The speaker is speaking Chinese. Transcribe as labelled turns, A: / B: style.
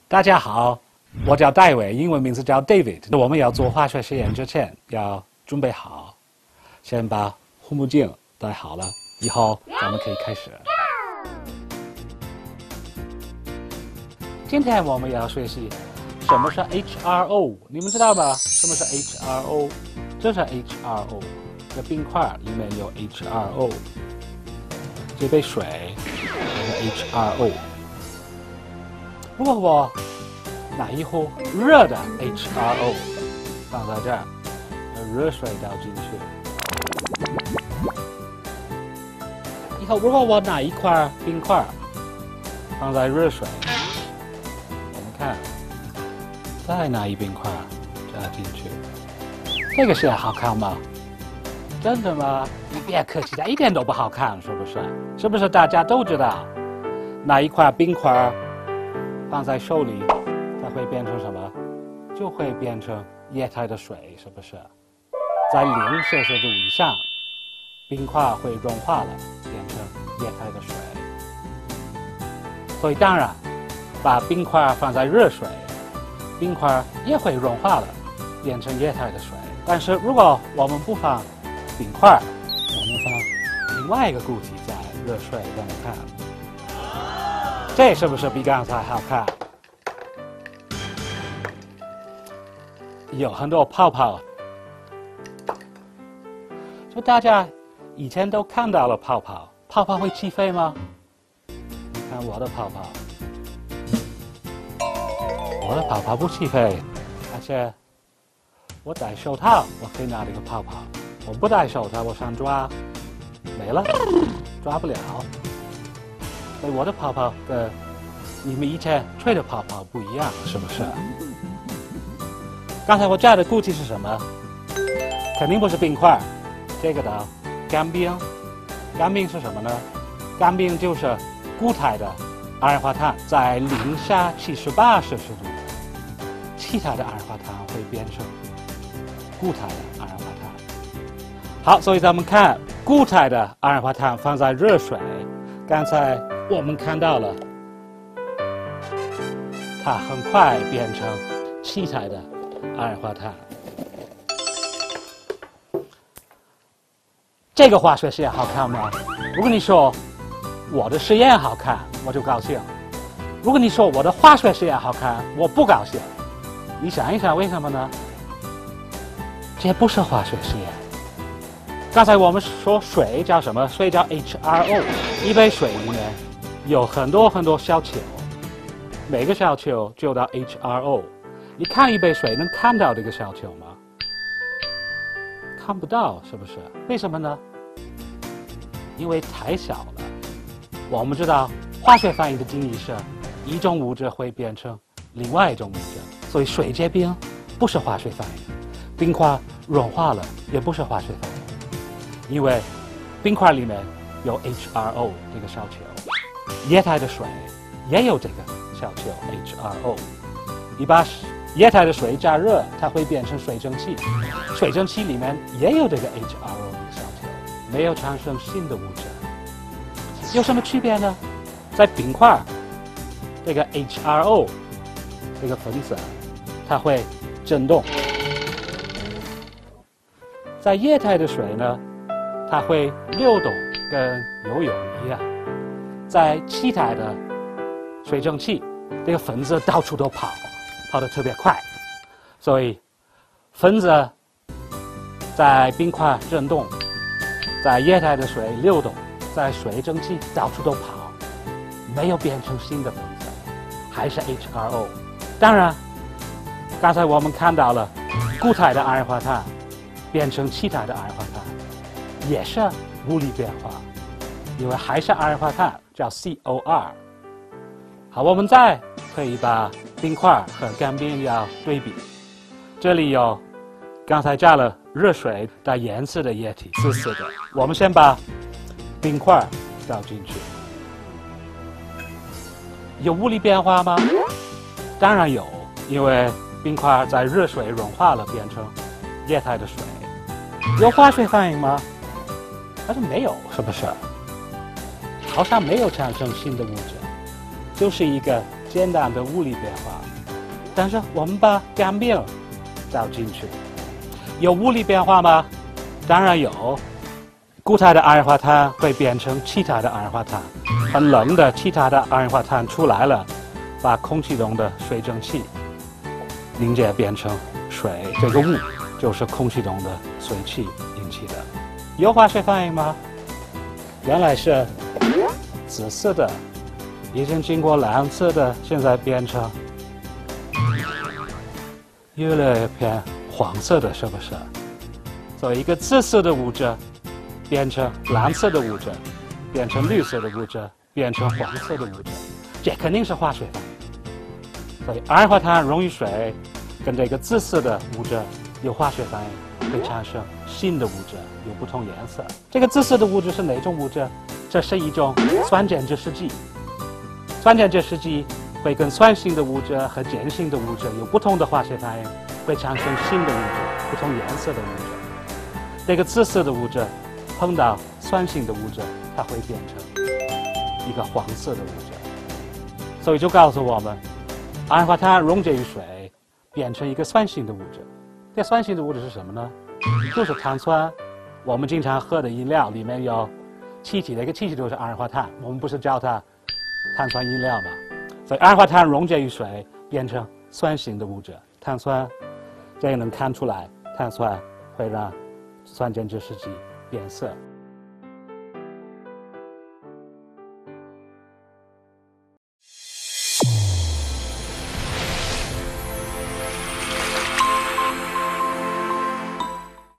A: 大家好，我叫戴维，英文名字叫 David。我们要做化学实验之前要准备好，先把护目镜戴好了，以后咱们可以开始。今天我们要学习什么是 H2O， 你们知道吗？什么是 H2O？ 这是 H2O， 这冰块里面有 H2O， 这杯水也是 H2O。如果我拿一壶热的 H2O 放在这儿，热水倒进去。以后如果我拿一块冰块放在热水，我们看，再拿一冰块加进去，这个是好看吗？真的吗？你别客气，它一点都不好看，是不是？是不是大家都知道，拿一块冰块放在手里，它会变成什么？就会变成液态的水，是不是？在0摄氏度以上，冰块会融化了，变成液态的水。所以当然，把冰块放在热水，冰块也会融化了，变成液态的水。但是如果我们不放冰块，我们放另外一个固体在热水，让你看。这是不是比刚才好看？有很多泡泡，就大家以前都看到了泡泡，泡泡会起飞吗？你看我的泡泡，我的泡泡不起飞，而且我戴手套，我可以拿这个泡泡；我不戴手套，我想抓，没了，抓不了。所以我的泡泡跟你们以前吹的泡泡不一样，是不是？刚才我加的固体是什么？肯定不是冰块，这个的干冰。干冰是什么呢？干冰就是固态的二氧化碳在0下78摄氏度，气态的二氧化碳会变成固态的二氧化碳。好，所以咱们看固态的二氧化碳放在热水，刚才我们看到了，它很快变成气态的二氧化碳。这个化学实验好看吗？如果你说我的实验好看，我就高兴；如果你说我的化学实验好看，我不高兴。你想一想，为什么呢？这不是化学实验。刚才我们说水叫什么？水叫 H2O， 一杯水里面有很多很多小球，每个小球就到 H2O。你看一杯水，能看到这个小球吗？看不到，是不是？为什么呢？因为太小了。我们知道化学反应的定义是一种物质会变成另外一种物质，所以水结冰不是化学反应，冰块融化了也不是化学反应，因为冰块里面有 H2O 这个小球，液态的水也有这个小球 H2O。你把液态的水加热，它会变成水蒸气，水蒸气里面也有这个 H2O 这个小球，没有产生新的物质。有什么区别呢？在冰块，这个 H2O 这个分子，它会振动；在液态的水呢，它会流动，跟游泳一样。在气态的水蒸气，这个分子到处都跑，跑得特别快，所以分子在冰块振动，在液态的水流动，在水蒸气到处都跑，没有变成新的分子，还是 H2O。当然，刚才我们看到了固态的二氧化碳变成气态的二氧化碳，也是物理变化，因为还是二氧化碳，叫 COR。好，我们再可以把冰块和干冰要对比。这里有刚才加了热水带颜色的液体，紫色的。我们先把冰块倒进去，有物理变化吗？当然有，因为冰块在热水融化了，变成液态的水。有化学反应吗？但是没有，是不是？好像没有产生新的物质，就是一个简单的物理变化。但是我们把干冰倒进去，有物理变化吗？当然有。固态的二氧化碳会变成气态的二氧化碳，很冷的气态的二氧化碳出来了，把空气中的水蒸气凝结变成水，这个雾就是空气中的水汽引起的。有化学反应吗？原来是紫色的，已经经过蓝色的，现在变成越来越偏黄色的，是不是？所以一个紫色的物质变成蓝色的物质，变成绿色的物质，变成黄色的物质，这肯定是化学反应。所以二氧化碳溶于水，跟这个紫色的物质有化学反应，会产生新的物质，有不同颜色。这个紫色的物质是哪种物质？这是一种酸碱酯试剂。酸碱酯试剂会跟酸性的物质和碱性的物质有不同的化学反应，会产生新的物质，不同颜色的物质。这个紫色的物质碰到酸性的物质，它会变成一个黄色的物质。所以就告诉我们，二氧化碳溶解于水，变成一个酸性的物质。这酸性的物质是什么呢？就是碳酸。我们经常喝的饮料里面有气体，那个气体就是二氧化碳，我们不是叫它碳酸饮料吗？所以二氧化碳溶解于水，变成酸性的物质，碳酸。这个能看出来，碳酸会让酸碱酯试剂变色。